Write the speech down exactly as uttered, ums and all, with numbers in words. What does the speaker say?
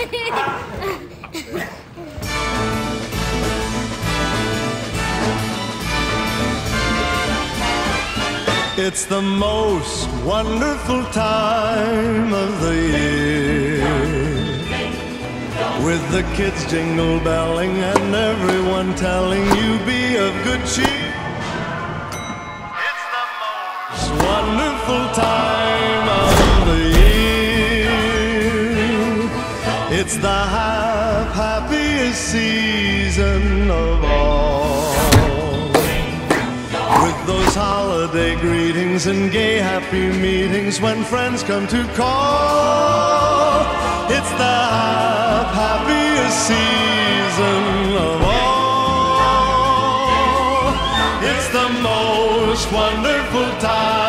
It's the most wonderful time of the year, with the kids jingle belling and everyone telling you be of good cheer. It's the most wonderful time of the year. It's the half happiest season of all, with those holiday greetings and gay happy meetings when friends come to call. It's the happiest season of all. It's the most wonderful time